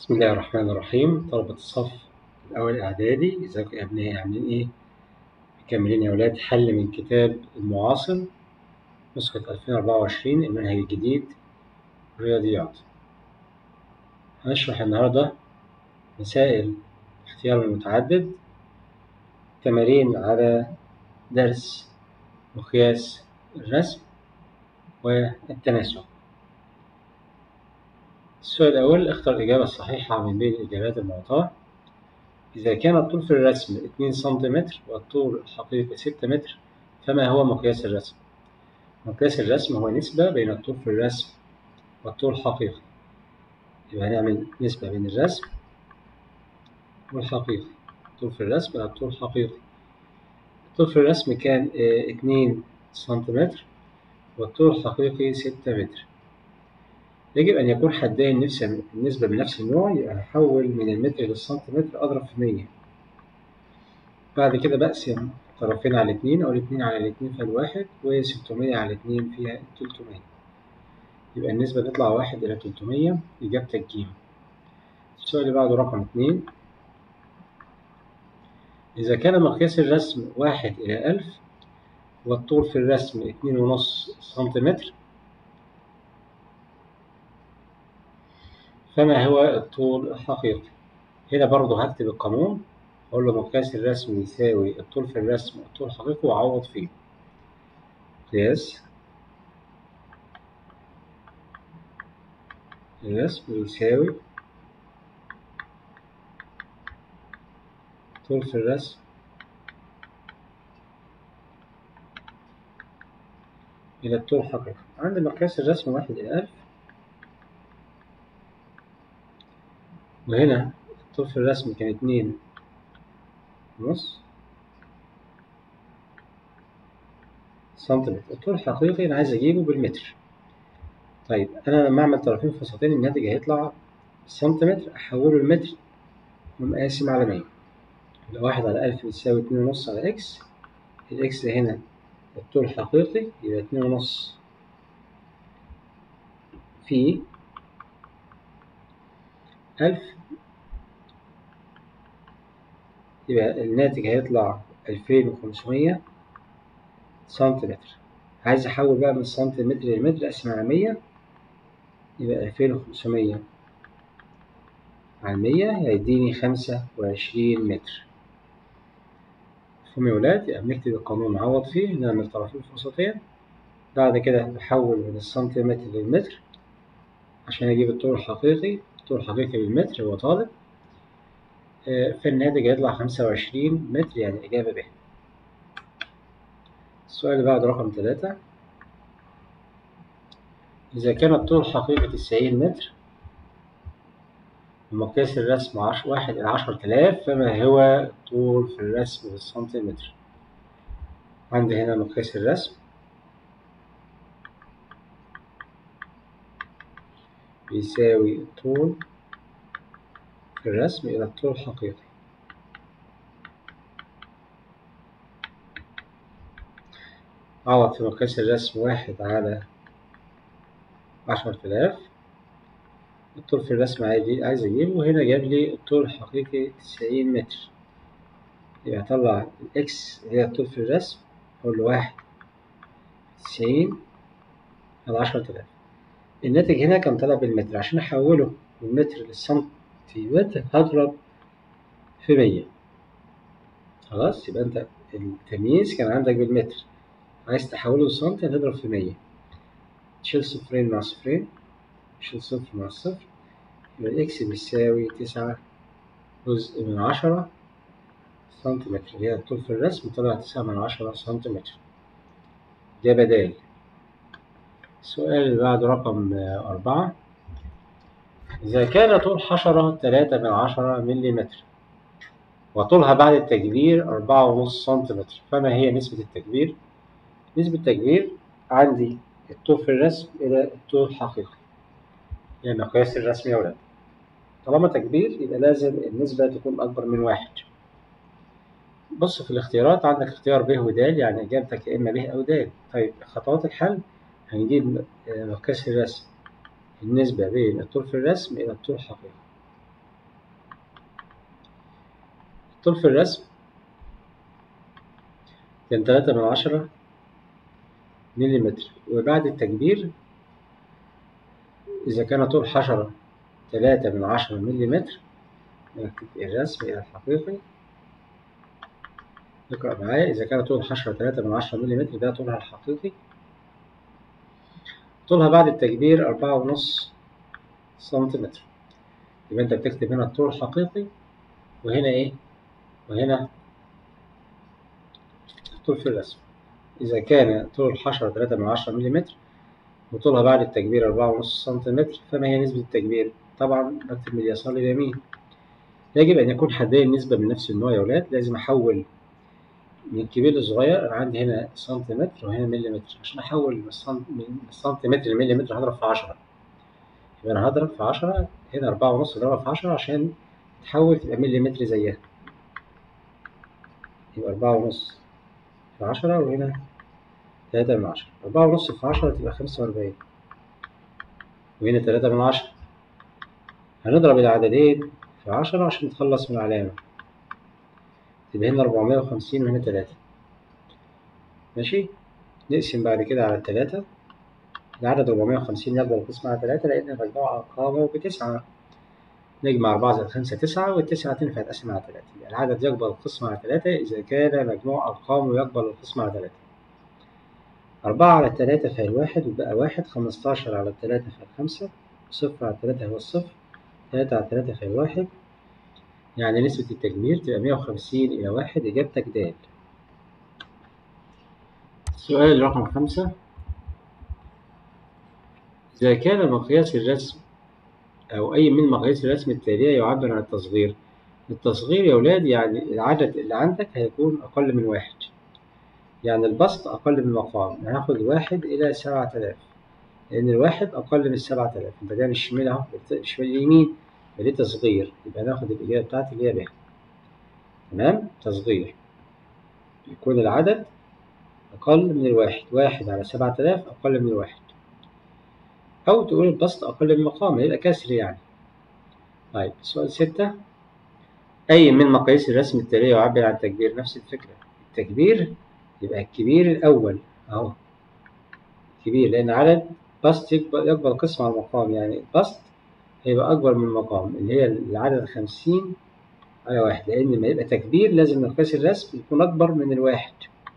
بسم الله الرحمن الرحيم. طلبة الصف الأول إعدادي، ازيكم يا أبنائي؟ عاملين إيه؟ مكملين يا ولاد حل من كتاب المعاصر نسخة 2024 المنهج الجديد رياضيات. هنشرح النهاردة مسائل اختيار المتعدد، تمارين على درس مقياس الرسم والتناسب. السؤال الأول: اختر الإجابة الصحيحة من بين الإجابات المعطاة. إذا كان الطول في الرسم 2 سنتيمتر والطول الحقيقي 6 متر، فما هو مقياس الرسم؟ مقياس الرسم هو نسبة بين الطول في الرسم والطول الحقيقي. يبقى هنعمل نسبة بين الرسم والحقيقي. الطول في الرسم على الطول الحقيقي. الطول في الرسم كان 2 سنتيمتر والطول الحقيقي 6 متر. يجب أن يكون حدين النسبة بنفس النوع، يبقى هحول من المتر للسنتيمتر أضرب في 100. بعد كده بقسم طرفين على 2 أو الاتنين على الاتنين فالواحد، و600 على 2 فيها 300. يبقى النسبة تطلع 1 إلى 300. إجابتك ج. السؤال اللي بعده رقم 2: إذا كان مقياس الرسم 1 إلى 1000 والطول في الرسم 2.5 سنتيمتر، فما هو الطول الحقيقي؟ هنا برضه هكتب القانون، أقول له مقياس الرسم يساوي الطول في الرسم والطول الحقيقي وأعوض فيه. قياس الرسم يساوي طول في الرسم إلى الطول الحقيقي. عند مقياس الرسم 1 إلى 1000، وهنا الطول في الرسم كان 2.5 سنتيمتر. الطول الحقيقي أنا عايز أجيبه بالمتر. طيب أنا لما أعمل طرفين فسطين الناتج هيطلع سنتيمتر، أحوله المتر ومقاسم على 100. يبقى 1 على 1000 بتساوي 2.5 على إكس. الإكس هنا الطول الحقيقي، يبقى 2.5 في 1000، يبقى الناتج هيطلع 2500 سنتيمتر. عايز أحول بقى من السنتيمتر للمتر، أقسم على 100، يبقى 2500 على 100 هيديني 25 متر. مفهوم يا ولاد؟ يبقى بنكتب القانون نعوض فيه، نعمل طرفين فسطين، بعد كده نحول من السنتيمتر للمتر عشان أجيب الطول الحقيقي. الطول الحقيقي بالمتر هو طالب، فالناتج هيطلع 25 متر، يعني إجابة ب. السؤال اللي بعده رقم 3: إذا كان الطول الحقيقي 90 متر ومقياس الرسم 1 إلى 10000، فما هو الطول في الرسم بالسنتيمتر؟ عندي هنا مقياس الرسم بيساوي الطول في الرسم إلى الطول الحقيقي. أعوض في مقياس الرسم 1 على 10000. الطول في الرسم عايز أجيبه، وهنا جاب لي الطول الحقيقي 90 متر. يبقى أطلع الإكس هي الطول في الرسم، أقول له 1 90 على 10000. الناتج هنا كان طلع بالمتر، عشان أحوله من متر للسنتيمتر هضرب في 100. خلاص، يبقى أنت التمييز كان عندك بالمتر، عايز تحوله للسنتي هتضرب في 100. تشيل صفرين مع صفرين، تشيل صفر مع صفر، يبقى الإكس بيساوي 9/10 سنتيمتر. هي الطول في الرسم طلع 9/10 سنتيمتر. ده بدال. السؤال اللي بعده رقم 4: إذا كان طول حشرة 3/10 ملم وطولها بعد التكبير 4.5 سنتيمتر، فما هي نسبة التكبير؟ نسبة التكبير عندي الطول في الرسم إلى الطول الحقيقي، يعني مقياس الرسم يا ولاد. طالما تكبير يبقى لازم النسبة تكون أكبر من 1. بص في الاختيارات، عندك اختيار ب ود، يعني إجابتك يا إما ب أو د. طيب خطوات الحل: هنجيب مقياس الرسم النسبة بين الطول في الرسم إلى الطول الحقيقي. طول في الرسم كان 3/10 مليمتر، وبعد التكبير إذا كان طول حشرة 3/10 مليمتر، نكتب الرسم إلى الحقيقي. اقرأ معايا، إذا كان طول الحشرة 3/10 مليمتر ده طولها الحقيقي. طولها بعد التكبير 4.5 سنتيمتر. يبقى أنت بتكتب هنا الطول الحقيقي، وهنا إيه؟ وهنا الطول في الرسم. إذا كان طول الحشرة 3/10 مليمتر وطولها بعد التكبير 4.5 سنتيمتر، فما هي نسبة التكبير؟ طبعا بكتب من اليسار لليمين. يجب أن يكون حدين النسبة من نفس النوع يا ولاد. لازم أحول من الكبير للصغير. أنا عندي هنا سنتيمتر وهنا مليمتر، عشان أحول من السنتيمتر للمليمتر هضرب في 10. يبقى أنا هضرب في 10، هنا 4.5 أضربها في 10 عشان تحول تبقى مليمتر زيها. يبقى 4.5 في 10، وهنا 3/10. 4.5 في 10 تبقى 45، وهنا 3/10. هنضرب العددين في 10 عشان نتخلص من العلامة، تبقى هنا 450 وهنا 3. ماشي. نقسم بعد كده على 3. العدد 450 يقبل القسمة على 3 لأن مجموع أرقامه ب9. نجمع 4 زائد 5 9، وال9 تنفع تقسم على 3. يعني العدد يقبل القسمة على 3 إذا كان مجموع أرقامه يقبل القسمة على 3. 4 على 3 فهي 1 وبقى 1. 15 على 3 فهي 5. 0 على 3 هو الصفر. 3 على 3 فهي 1. يعني نسبة التجمير تبقى 150 إلى 1. إجابتك د. السؤال رقم 5. إذا كان مقياس الرسم أو أي من مقاييس الرسم التالية يعبر عن التصغير. التصغير يا ولاد يعني العدد اللي عندك هيكون أقل من 1. يعني البسط أقل من المقام. هناخد 1 إلى 7000، لأن الواحد أقل من 7000. يبقى ده مش شمال أهو، الشمال اليمين، فدي تصغير. يبقى ناخد الإجابة بتاعتي اللي هي ب. تمام؟ تصغير يكون العدد أقل من الواحد. 1 على 7000 أقل من الواحد. أو تقول البسط أقل من المقام، يبقى كسر يعني. طيب سؤال 6. أي من مقاييس الرسم التالية يعبر عن التكبير؟ نفس الفكرة. التكبير يبقى الكبير الأول أهو، كبير، لأن عدد بسط يقبل قسم على المقام. يعني البسط هيبقى أكبر من المقام اللي هي العدد 50 على 1، لأن لما يبقى تكبير لازم مقياس الرسم يكون أكبر من الواحد.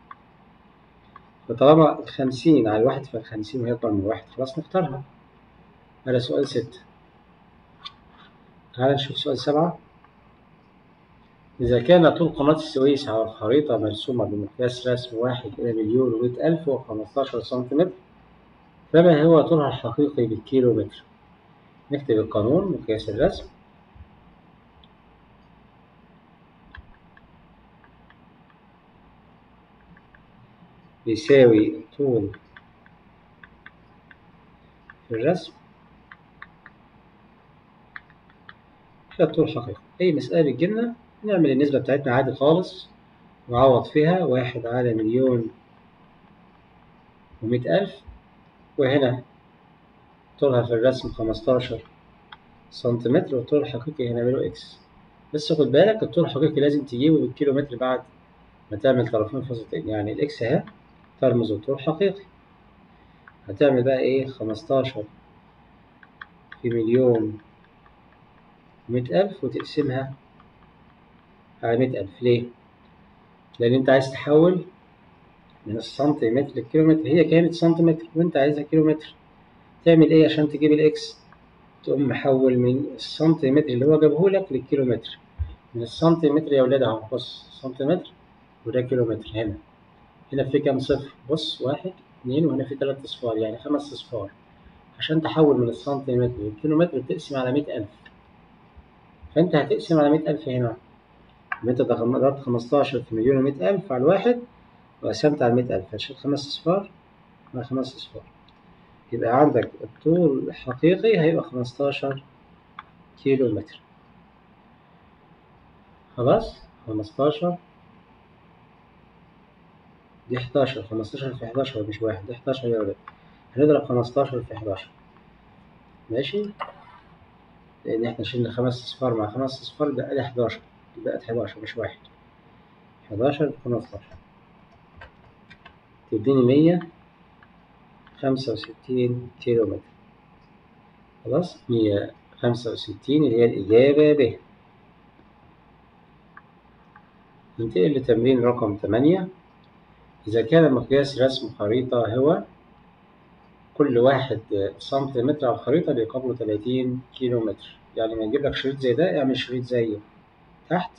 فطالما 50 على 1 فال50 وهي أكبر من 1 خلاص نختارها. هذا سؤال 6. تعالى نشوف سؤال 7. إذا كان طول قناة السويس على الخريطة مرسومة بمقياس رسم 1 إلى 1,100,000 و15 سنتيمتر، فما هو طولها الحقيقي بالكيلو متر؟ نكتب القانون. مقياس الرسم بيساوي طول في الرسم في الطول الحقيقي. أي مسألة بتجيلنا نعمل النسبة بتاعتنا عادي خالص وعوض فيها. 1 على 1,100,000، وهنا طولها في الرسم 15 سنتيمتر، والطول الحقيقي هنعمله إكس. بس خد بالك الطول الحقيقي لازم تجيبه بالكيلو متر بعد ما تعمل طرفين فاصلتين. يعني الإكس أهي ترمز الطول الحقيقي. هتعمل بقى إيه؟ 15 في 1,100,000 وتقسمها على 100,000. ليه؟ لأن أنت عايز تحول من السنتيمتر للكيلومتر. هي كانت سنتيمتر وأنت عايزها كيلومتر. تعمل إيه عشان تجيب الإكس؟ تقوم محول من السنتيمتر اللي هو جابه لك للكيلومتر. من السنتيمتر يا ولاد أهو، بص سنتيمتر وده كيلومتر. هنا في كام صفر؟ بص 1 2، وهنا في 3 أصفار يعني 5 أصفار. عشان تحول من السنتيمتر للكيلومتر بتقسم على 100,000. فأنت هتقسم على 100,000 هنا. يبقى أنت ضربت 15 في 1,100,000 على الواحد وقسمت على 100,000، هتشيل 5 أصفار مع 5 أصفار. يبقى عندك الطول الحقيقي هيبقى 15 كيلو متر. خلاص 15 دي 11. 15 في 11 مش واحد، دي 11 يا ولاد. هنضرب 15 في 11. ماشي، لأن احنا شلنا 5 أصفار مع 5 أصفار بقى لي 11. بقت 11 مش 1. 11 في 15 تديني 165 كيلو متر. خلاص 165 اللي هي الإجابة ب. ننتقل لتمرين رقم 8. إذا كان مقياس رسم خريطة هو كل 1 سنتيمتر على الخريطة بيقابله 30 كيلو متر. يعني لما يجيب لك شريط زي ده اعمل شريط زيه تحت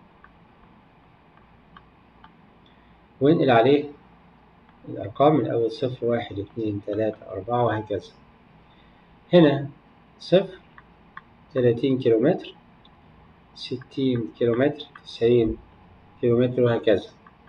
وانقل عليه الأرقام من أول 0 1 2 3 4 وهكذا. هنا 0 30 كيلو متر 60 كيلو متر 90 كيلو متر وهكذا.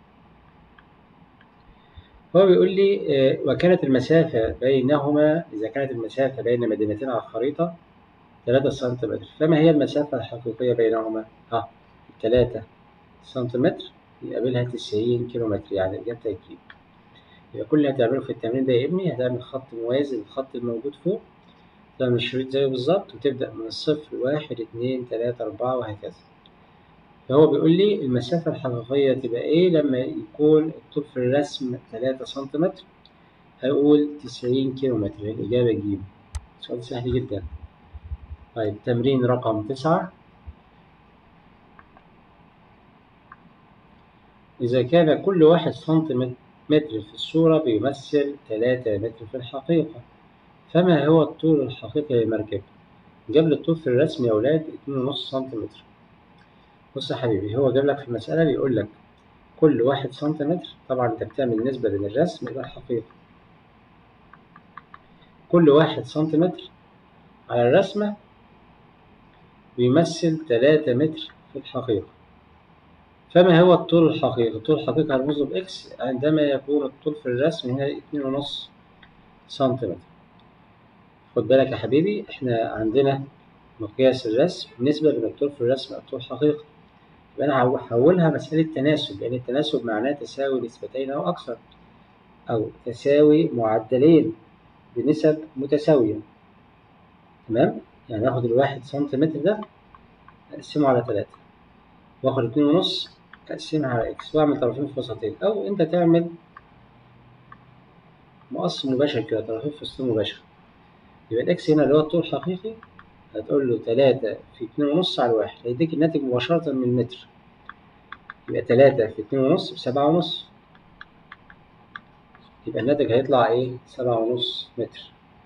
هو بيقول لي وكانت المسافة بينهما، إذا كانت المسافة بين مدينتين على الخريطة 3 سنتيمتر، فما هي المسافة الحقيقية بينهما؟ 3 سنتيمتر يقابلها 90 كيلو متر، يعني إجابتها أكيد. يبقى كل اللي هتعمله في التمرين ده يا ابني هتعمل خط موازي للخط الموجود فوق، تعمل الشريط زيه بالظبط وتبدأ من 0 1 2 3 4 وهكذا. فهو بيقول لي المسافة الحقيقية تبقى إيه لما يكون الطول في الرسم 3 سنتيمتر؟ هقول 90 كيلو متر. الإجابة ج. سؤال سهل جدا. طيب تمرين رقم 9. إذا كان كل 1 سنتيمتر في الصورة بيمثل 3 متر في الحقيقة، فما هو الطول الحقيقي للمركب؟ جاب لي الطول في الرسم يا أولاد 2.5 سنتيمتر. بص يا حبيبي، هو جاب لك في المسألة بيقول لك كل 1 سنتيمتر، طبعا أنت بتعمل نسبة بين الرسم إلى الحقيقة. كل 1 سنتيمتر على الرسمة بيمثل 3 متر في الحقيقة. فما هو الطول الحقيقي؟ الطول الحقيقي هنرمزه بإكس عندما يكون الطول في الرسم هنا 2.5 سنتيمتر. خد بالك يا حبيبي، إحنا عندنا مقياس الرسم نسبة بين الطول في الرسم والطول الحقيقي. يبقى أنا هحولها مسألة تناسب، لأن التناسب معناه تساوي نسبتين أو أكثر، أو تساوي معدلين بنسب متساوية. تمام؟ يعني آخد ال1 سنتيمتر ده أقسمه على 3، وآخد 2.5 أقسمها على إكس، وأعمل طرفين في وسطين، أو أنت تعمل مقص مباشر كده، طرفين في وسطين مباشر. يبقى الإكس هنا اللي هو الطول الحقيقي هتقول له 3 في 2.5 على 1، هيديك الناتج مباشرة من المتر. يبقى 3 في 2.5 ب7.5، يبقى الناتج هيطلع إيه؟ 7.5 متر.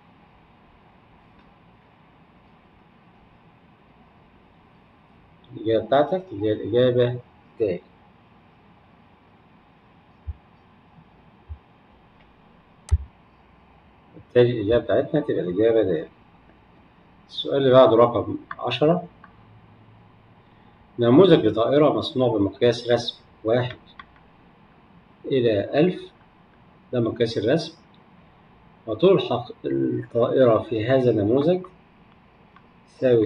الإجابة بتاعتك اللي هي الإجابة د. بالتالي الإجابة بتاعتنا تبقى الإجابة د. السؤال اللي بعده رقم 10. نموذج لطائرة مصنوع بمقياس رسم 1 إلى 1000، ده مقياس الرسم، وطول الطائرة في هذا النموذج يساوي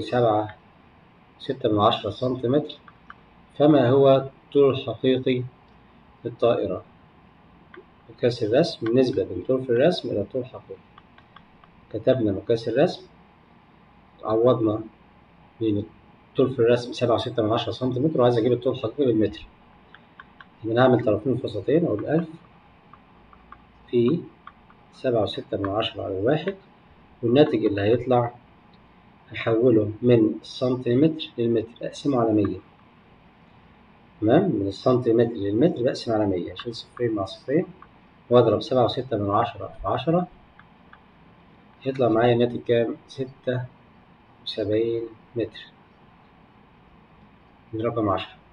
7.6 سنتيمتر، فما هو الطول الحقيقي للطائرة؟ مقياس الرسم النسبة بين طول في الرسم إلى طول الحقيقي. كتبنا مقياس الرسم، عوضنا بين الطول في الرسم 7.6 سنتيمتر، وعايز أجيب الطول الحقيقي بالمتر. يبقى نعمل طرفين في وسطين، أقول 1000 في 7.6 على 1، والناتج اللي هيطلع هحوله من السنتيمتر للمتر، أقسمه على 100. تمام؟ من السنتيمتر للمتر بقسم على 100، أشيل صفرين مع صفرين وأضرب 7.6 في 10، يطلع معايا الناتج كام؟ 76 متر. من رقم 10.